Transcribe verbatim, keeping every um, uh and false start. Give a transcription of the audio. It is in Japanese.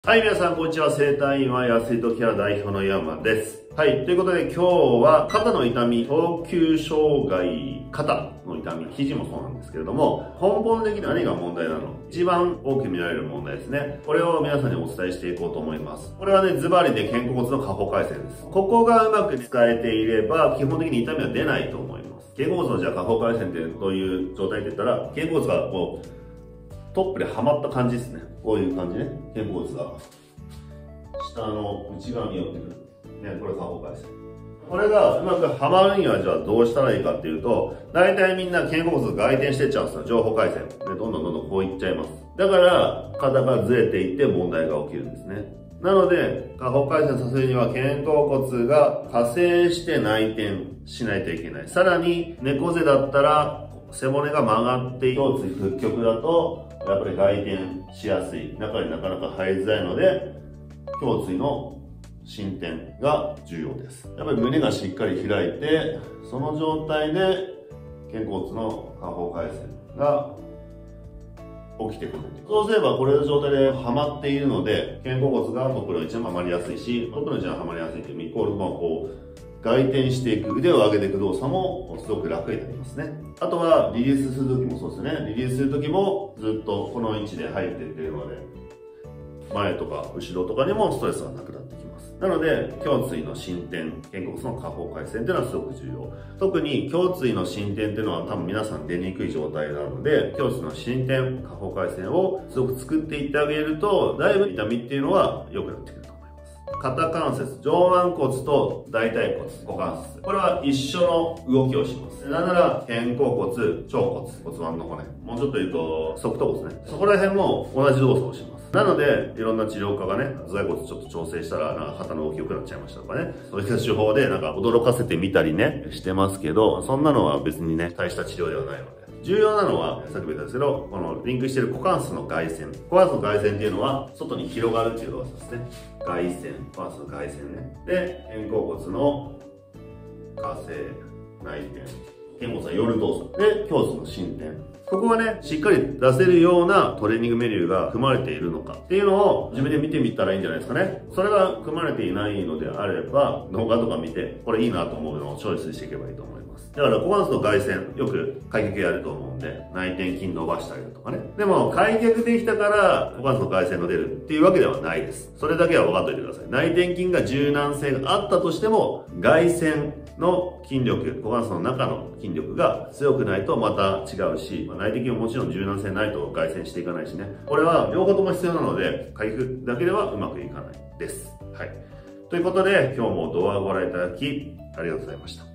はい、皆さん、こんにちは。整体院は安井とケア代表の山です。はい、ということで今日は肩の痛み、等級障害、肩の痛み、肘もそうなんですけれども、根本的に何が問題なの？一番多く見られる問題ですね。これを皆さんにお伝えしていこうと思います。これはね、ズバリで肩甲骨の下方回線です。ここがうまく使えていれば、基本的に痛みは出ないと思います。肩甲骨のじゃあ下方回線ってどういう状態って言ったら、肩甲骨がこう、トップではまった感じですね。こういう感じね。肩甲骨が。下の内側に寄ってくる。ね、これ下方回線。これがうまくはまるにはじゃあどうしたらいいかっていうと、大体みんな肩甲骨が外転してっちゃうんですよ。上方回線。で、どんどんどんどんこういっちゃいます。だから、肩がずれていって問題が起きるんですね。なので、下方回線させるには肩甲骨が下正して内転しないといけない。さらに、猫背だったら、背骨が曲がって胸椎屈曲だと、やっぱり外転しやすい。中になかなか入りづらいので、胸椎の伸展が重要です。やっぱり胸がしっかり開いて、その状態で肩甲骨の下方回線が起きてくる。そうすればこれの状態ではまっているので、肩甲骨がトップの位置にはまりやすいし、トップの位置にはまりやすいというイコール、まあこう、外転していく、腕を上げていく動作もすごく楽になりますね。あとはリリースするときもそうですね。リリースするときもずっとこの位置で入っていっているので、前とか後ろとかにもストレスがなくなってきます。なので、胸椎の伸展、肩甲骨の下方回線っていうのはすごく重要。特に胸椎の伸展っていうのは多分皆さん出にくい状態なので、胸椎の伸展、下方回線をすごく作っていってあげると、だいぶ痛みっていうのは良くなってくると思います。肩関節、上腕骨と大腿骨、股関節。これは一緒の動きをします。なんなら、肩甲骨、腸骨、骨盤の骨。もうちょっと言うと、側頭骨ね。そこら辺も同じ動作をします。なので、いろんな治療家がね、頭蓋骨ちょっと調整したら、なんか肩の動き良くなっちゃいましたとかね。そういった手法で、なんか驚かせてみたりね、してますけど、そんなのは別にね、大した治療ではないので。重要なのは、さっきも言ったんですけど、このリンクしている股関節の外旋。股関節の外旋っていうのは、外に広がるっていう動作ですね。外旋、股関節の外旋ね。で、肩甲骨の下正、内転。肩甲骨が寄る動作。で、胸椎の伸展。ここはね、しっかり出せるようなトレーニングメニューが組まれているのかっていうのを自分で見てみたらいいんじゃないですかね。それが組まれていないのであれば、動画とか見て、これいいなと思うのをチョイスしていけばいいと思います。だから股関節の外旋、よく開脚やると思うんで、内転筋伸ばしたりだとかね。でも、開脚できたから股関節の外旋の出るっていうわけではないです。それだけは分かっておいてください。内転筋が柔軟性があったとしても、外旋の筋力、股関節の中の筋力が強くないとまた違うし、内転筋ももちろん柔軟性ないと外旋していかないしね。これは両方とも必要なので、開脚だけではうまくいかないです。はい。ということで、今日も動画をご覧いただき、ありがとうございました。